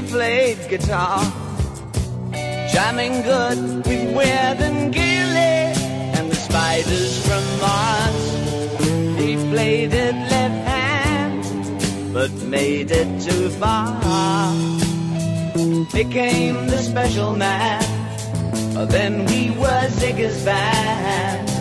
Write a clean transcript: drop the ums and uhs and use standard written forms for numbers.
played guitar, jamming good with Weird and Gilly and the Spiders from Mars. He played it left hand, but made it too far. Became the special man, then he was Ziggy's band.